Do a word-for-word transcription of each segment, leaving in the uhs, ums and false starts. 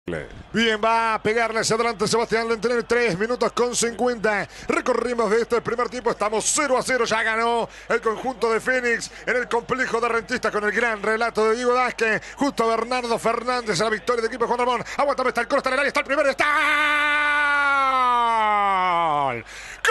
Bien, va a pegarle hacia adelante Sebastián Lentner. tres minutos con cincuenta. Recorrimos de este primer tiempo. Estamos cero a cero. Ya ganó el conjunto de Fénix en el complejo de Rentistas con el gran relato de Diego Vázquez. Justo a Bernardo Fernández a la victoria del equipo de Juan Ramón. Aguántame, está el coro, está en el área, está el primero, está. ¡Gol!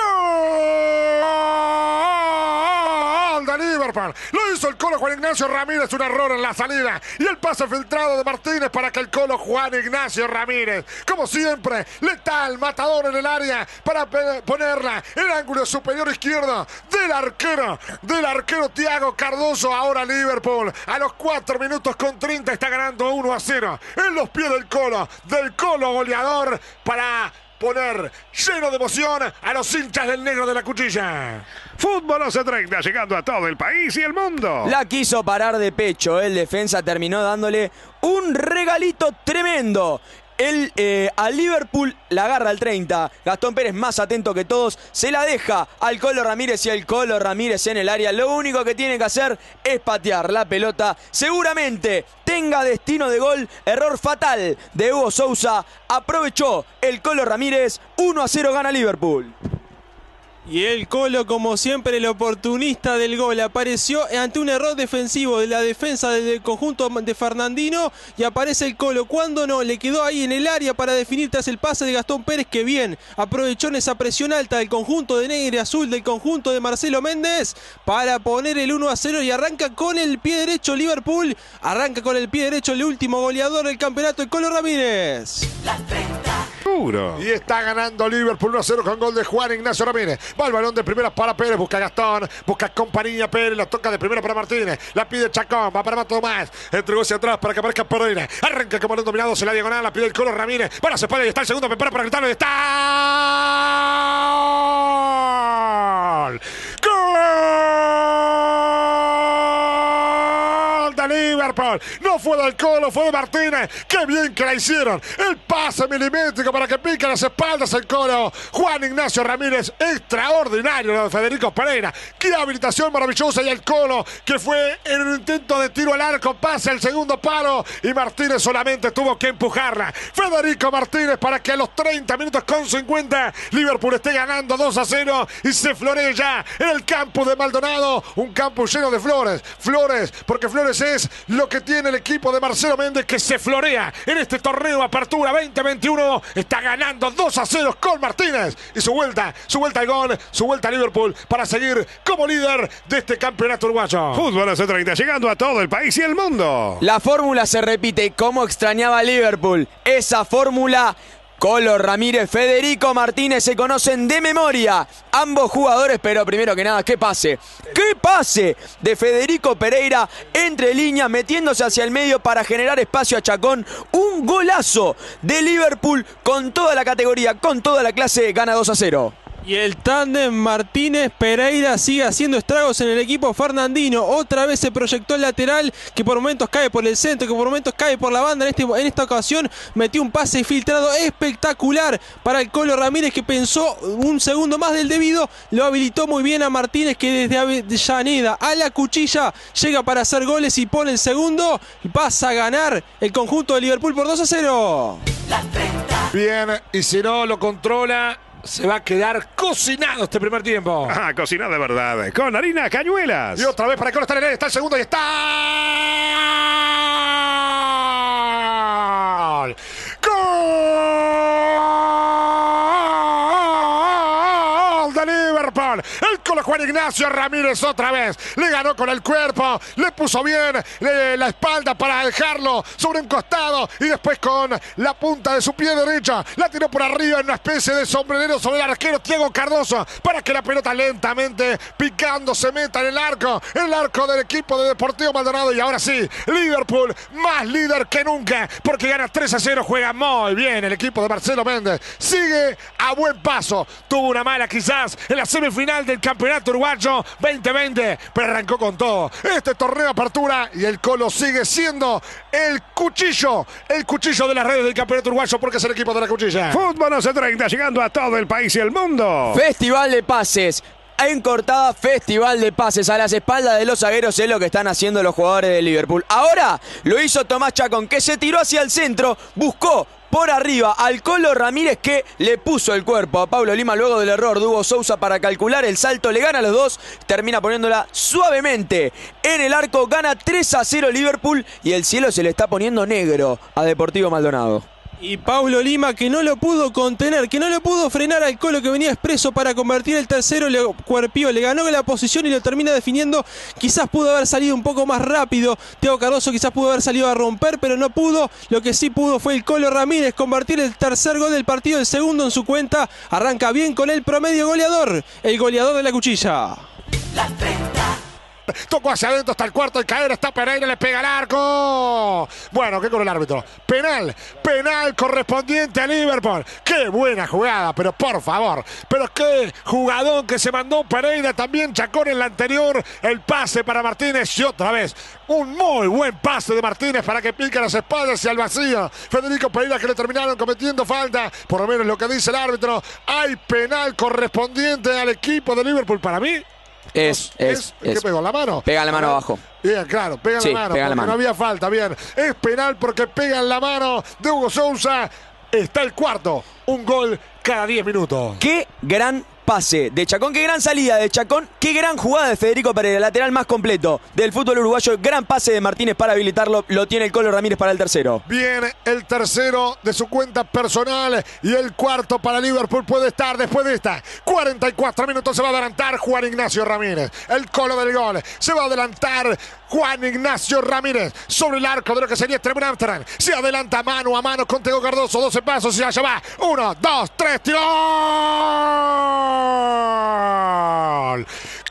¡Gol de Liverpool! Lo hizo el Colo Juan Ignacio Ramírez. Un error en la salida. Y el pase filtrado de Martínez para que el Colo Juan Ignacio Ramírez, como siempre, letal, matador en el área para ponerla en el ángulo superior izquierdo del arquero, del arquero Thiago Cardoso. Ahora Liverpool a los cuatro minutos con treinta está ganando uno a cero en los pies del Colo, del Colo goleador, para poner lleno de emoción a los hinchas del negro de la cuchilla. Fútbol once treinta, llegando a todo el país y el mundo. La quiso parar de pecho. El defensa terminó dándole un regalito tremendo. El, eh, a Liverpool la agarra al treinta. Gastón Pérez, más atento que todos, se la deja al Colo Ramírez, y el Colo Ramírez en el área lo único que tiene que hacer es patear la pelota. Seguramente tenga destino de gol. Error fatal de Hugo Sousa. Aprovechó el Colo Ramírez. uno a cero gana Liverpool. Y el Colo, como siempre, el oportunista del gol, apareció ante un error defensivo de la defensa del conjunto de Fernandino, y aparece el Colo. Cuando no, le quedó ahí en el área para definir tras el pase de Gastón Pérez, que bien aprovechó en esa presión alta del conjunto de negro y azul, del conjunto de Marcelo Méndez, para poner el uno a cero, y arranca con el pie derecho Liverpool. Arranca con el pie derecho el último goleador del campeonato, el Colo Ramírez. Las treinta. Y está ganando Liverpool uno a cero con gol de Juan Ignacio Ramírez. Va el balón de primera para Pérez, busca a Gastón, busca compañía Pérez, la toca de primera para Martínez, la pide Chacón, va para Mato Más, entregó hacia atrás para que aparezca Pereira, arranca como balón dominado, se la diagonal, la pide el Colo Ramírez, para se espalda y está el segundo, prepara para gritarlo y está. ¡Gol! ¡Gol de Liverpool! No fue del Colo, fue de Martínez. ¡Qué bien que la hicieron! El pase milimétrico para que pique las espaldas el Colo Juan Ignacio Ramírez. Extraordinario lo de Federico Pereira. ¡Qué habilitación maravillosa! Y el Colo, que fue en un intento de tiro al arco, pasa el segundo palo y Martínez solamente tuvo que empujarla. Federico Martínez, para que a los treinta minutos con cincuenta Liverpool esté ganando dos a cero y se floree ya en el campo de Maldonado. Un campo lleno de flores. Flores, porque flores es lo que tiene el equipo de Marcelo Méndez, que se florea en este torneo Apertura veinte veintiuno. Está ganando dos a cero con Martínez y su vuelta, su vuelta al gol, su vuelta a Liverpool para seguir como líder de este campeonato uruguayo. Fútbol once treinta, llegando a todo el país y el mundo. La fórmula se repite. ¿Cómo extrañaba Liverpool esa fórmula? Colo Ramírez, Federico Martínez se conocen de memoria ambos jugadores, pero primero que nada, ¡qué pase! ¡Qué pase de Federico Pereira entre líneas, metiéndose hacia el medio para generar espacio a Chacón! Un golazo de Liverpool con toda la categoría, con toda la clase, gana dos a cero. Y el tándem Martínez-Pereira sigue haciendo estragos en el equipo fernandino. Otra vez se proyectó el lateral, que por momentos cae por el centro, que por momentos cae por la banda. En, este, en esta ocasión metió un pase filtrado espectacular para el Colo Ramírez, que pensó un segundo más del debido. Lo habilitó muy bien a Martínez, que desde Avellaneda a la cuchilla llega para hacer goles y pone el segundo. Pasa a ganar el conjunto de Liverpool por dos a cero. Las treinta. Bien, y si no lo controla, se va a quedar cocinado este primer tiempo. Ah, cocinado de verdad, con harina Cañuelas. Y otra vez para que no está en el área, está el segundo y está. ¡Gol! ¡Gol de Liverpool! El Colo Juan Ignacio Ramírez otra vez le ganó con el cuerpo, le puso bien le, la espalda para dejarlo sobre un costado y después con la punta de su pie derecha la tiró por arriba en una especie de sombrerero sobre el arquero Thiago Cardoso, para que la pelota lentamente picando se meta en el arco, en el arco del equipo de Deportivo Maldonado. Y ahora sí, Liverpool más líder que nunca, porque gana tres a cero, juega muy bien el equipo de Marcelo Méndez, sigue a buen paso, tuvo una mala quizás en la semifinal del campeonato uruguayo veinte veinte, pero arrancó con todo este torneo de apertura y el Colo sigue siendo el cuchillo, el cuchillo de las redes del campeonato uruguayo, porque es el equipo de la cuchilla. Fútbol once treinta, llegando a todo el país y el mundo. Festival de pases. En cortada, festival de pases a las espaldas de los zagueros es lo que están haciendo los jugadores de Liverpool. Ahora lo hizo Tomás Chacón, que se tiró hacia el centro, buscó por arriba al Colo Ramírez, que le puso el cuerpo a Paulo Lima luego del error de Hugo Sousa para calcular el salto. Le gana a los dos, termina poniéndola suavemente en el arco. Gana tres a cero Liverpool y el cielo se le está poniendo negro a Deportivo Maldonado. Y Paulo Lima, que no lo pudo contener, que no lo pudo frenar al Colo, que venía expreso para convertir el tercero, le cuerpió, le ganó la posición y lo termina definiendo. Quizás pudo haber salido un poco más rápido Thiago Cardoso, quizás pudo haber salido a romper, pero no pudo. Lo que sí pudo fue el Colo Ramírez convertir el tercer gol del partido, el segundo en su cuenta. Arranca bien con el promedio goleador, el goleador de la cuchilla. Las treinta. Tocó hacia adentro hasta el cuarto, el caer está Pereira, le pega al arco. Bueno, ¿qué con el árbitro? Penal, penal correspondiente a Liverpool. Qué buena jugada, pero por favor. Pero qué jugadón que se mandó Pereira, también Chacón en la anterior. El pase para Martínez y otra vez un muy buen pase de Martínez para que pique las espaldas y al vacío. Federico Pereira, que le terminaron cometiendo falta, por lo menos lo que dice el árbitro. Hay penal correspondiente al equipo de Liverpool para mí. Es, es, es, es. ¿Qué pegó? ¿La mano? Pega la mano abajo. Bien, claro, pega sí, la mano, pega porque la mano. No había falta, bien. Es penal porque pega en la mano de Hugo Sousa. Está el cuarto, un gol cada diez minutos. Qué gran pase de Chacón, qué gran salida de Chacón, qué gran jugada de Federico Pereira, lateral más completo del fútbol uruguayo. Gran pase de Martínez para habilitarlo, lo tiene el Colo Ramírez para el tercero. Bien, el tercero de su cuenta personal y el cuarto para Liverpool puede estar después de esta. cuarenta y cuatro minutos se va a adelantar Juan Ignacio Ramírez, el Colo del gol. Se va a adelantar Juan Ignacio Ramírez sobre el arco de lo que sería Tremor Amsterdam. Se adelanta mano a mano con Thiago Cardoso, doce pasos y allá va. Uno, dos, tres, tiró. ¡Gol!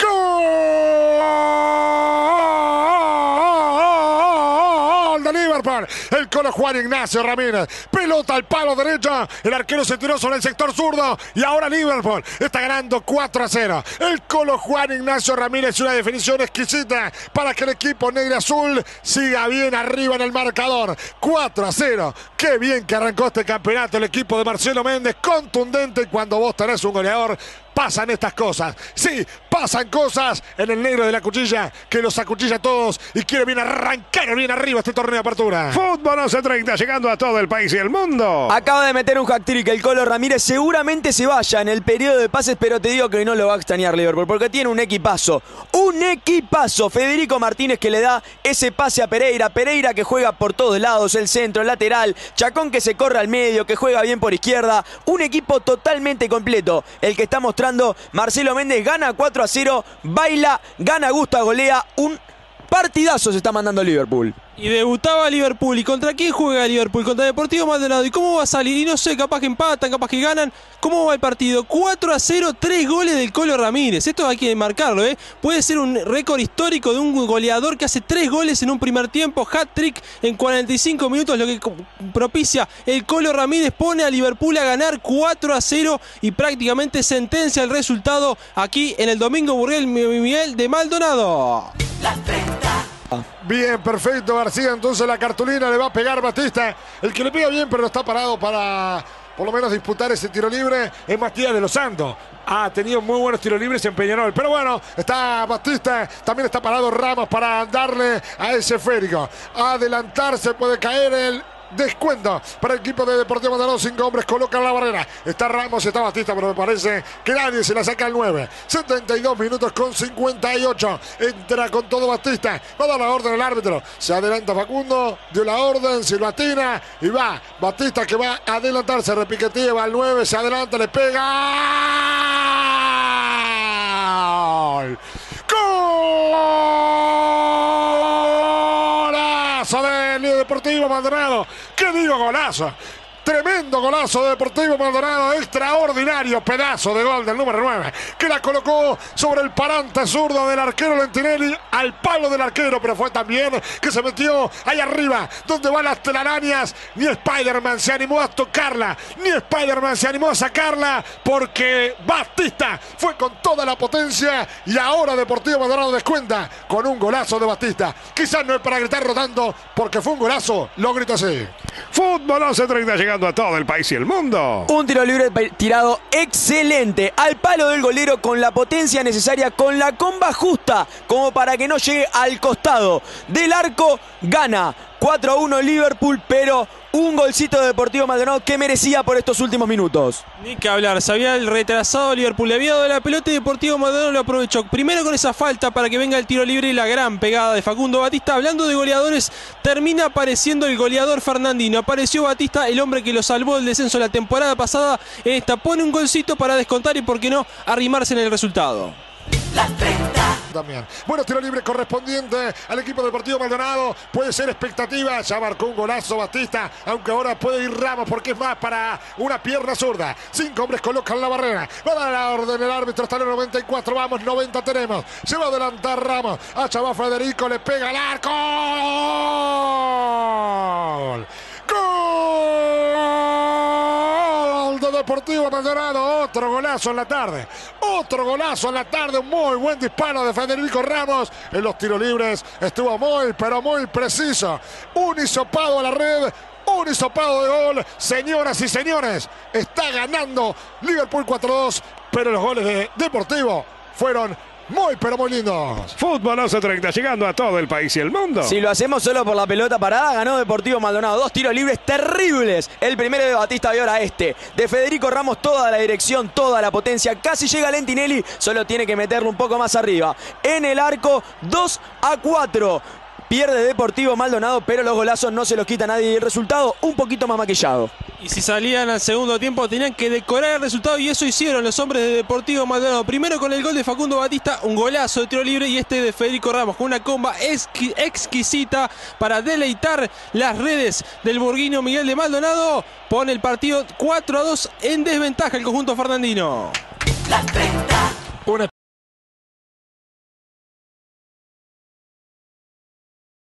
¡Gol de Liverpool! El Colo Juan Ignacio Ramírez. Pelota al palo derecho. El arquero se tiró sobre el sector zurdo. Y ahora Liverpool está ganando cuatro a cero. El Colo Juan Ignacio Ramírez. Una definición exquisita para que el equipo negro y azul siga bien arriba en el marcador. cuatro a cero. Qué bien que arrancó este campeonato el equipo de Marcelo Méndez. Contundente. Y cuando vos tenés un goleador, pasan estas cosas. Sí, pasan cosas en el negro de la cuchilla, que los acuchilla a todos y quiere bien arrancar bien arriba este torneo de apertura. Fútbol once treinta, llegando a todo el país y el mundo. Acaba de meter un hat-trick el Colo Ramírez. Seguramente se vaya en el periodo de pases, pero te digo que no lo va a extrañar Liverpool, porque tiene un equipazo. Un equipazo. Federico Martínez, que le da ese pase a Pereira. Pereira, que juega por todos lados, el centro, el lateral. Chacón, que se corre al medio, que juega bien por izquierda. Un equipo totalmente completo el que está mostrando Marcelo Méndez. Gana cuatro a cero, baila, gana, gusta, golea. Un partidazo se está mandando Liverpool. Y debutaba Liverpool. ¿Y contra quién juega Liverpool? Contra Deportivo Maldonado. ¿Y cómo va a salir? Y no sé, capaz que empatan, capaz que ganan. ¿Cómo va el partido? cuatro a cero, tres goles del Colo Ramírez. Esto hay que marcarlo, ¿eh? Puede ser un récord histórico de un goleador que hace tres goles en un primer tiempo. Hat-trick en cuarenta y cinco minutos, lo que propicia el Colo Ramírez. Pone a Liverpool a ganar cuatro a cero y prácticamente sentencia el resultado aquí en el Domingo Burguel Miguel de Maldonado. Las treinta. Bien, perfecto, García. Entonces la cartulina le va a pegar Batista. El que le pega bien, pero no está parado para por lo menos disputar ese tiro libre, es Matías de los Santos. Ha tenido muy buenos tiros libres en Peñarol. Pero bueno, está Batista, también está parado Ramos para darle a ese esférico. Adelantarse, puede caer el descuento para el equipo de Deportivo Maldonado. Cinco hombres colocan la barrera. Está Ramos, está Batista, pero me parece que nadie se la saca al nueve. setenta y dos minutos con cincuenta y ocho. Entra con todo Batista. Va a dar la orden al árbitro. Se adelanta Facundo. Dio la orden. Silvatina. Y va Batista, que va a adelantarse. Repiquetía, va al nueve. Se adelanta, le pega. ¡Gol! ¡Golazo del Deportivo Maldonado! ¿Qué digo, golazo? Tremendo golazo de Deportivo Maldonado, extraordinario pedazo de gol del número nueve, que la colocó sobre el parante zurdo del arquero Lentinelli, al palo del arquero, pero fue también que se metió ahí arriba, donde van las telarañas. Ni Spider-Man se animó a tocarla, ni Spider-Man se animó a sacarla, porque Batista fue con toda la potencia, y ahora Deportivo Maldonado descuenta con un golazo de Batista. Quizás no es para gritarlo tanto, porque fue un golazo, lo grito así. Fútbol once treinta, llegando a todo el país y el mundo. Un tiro libre tirado excelente al palo del golero, con la potencia necesaria, con la comba justa como para que no llegue al costado del arco. Gana cuatro a uno Liverpool, pero un golcito de Deportivo Maldonado que merecía por estos últimos minutos. Ni que hablar, se había el retrasado Liverpool, le había dado la pelota y Deportivo Maldonado lo aprovechó. Primero con esa falta para que venga el tiro libre y la gran pegada de Facundo Batista. Hablando de goleadores, termina apareciendo el goleador Fernandino. Apareció Batista, el hombre que lo salvó del descenso la temporada pasada. Esta pone un golcito para descontar y por qué no arrimarse en el resultado. Las treinta. También. Bueno, tiro libre correspondiente al equipo Deportivo Maldonado. Puede ser expectativa. Ya marcó un golazo Batista. Aunque ahora puede ir Ramos porque es más para una pierna zurda. Cinco hombres colocan la barrera. Va a dar la orden el árbitro. Está en el noventa y cuatro. Vamos, noventa tenemos. Se va a adelantar Ramos. Allá va Federico. Le pega al arco. ¡Gol! ¡Gol de Deportivo Maldonado! Otro golazo en la tarde. Otro golazo en la tarde. Un muy buen disparo de Federico Ramos. En los tiros libres estuvo muy, pero muy preciso. Un hisopado a la red. Un hisopado de gol. Señoras y señores, está ganando Liverpool cuatro dos. Pero los goles de Deportivo fueron muy, pero muy lindos. Fútbol once treinta, llegando a todo el país y el mundo. Si lo hacemos solo por la pelota parada, ganó Deportivo Maldonado. Dos tiros libres terribles. El primero de Batista y ahora este. De Federico Ramos, toda la dirección, toda la potencia. Casi llega Lentinelli, solo tiene que meterlo un poco más arriba. En el arco, dos a cuatro. Pierde Deportivo Maldonado, pero los golazos no se los quita nadie. Y el resultado un poquito más maquillado. Y si salían al segundo tiempo tenían que decorar el resultado y eso hicieron los hombres de Deportivo Maldonado. Primero con el gol de Facundo Batista, un golazo de tiro libre, y este de Federico Ramos con una comba exqui exquisita para deleitar las redes del burguino Miguel de Maldonado. Pone el partido cuatro a dos en desventaja el conjunto fernandino. Las treinta.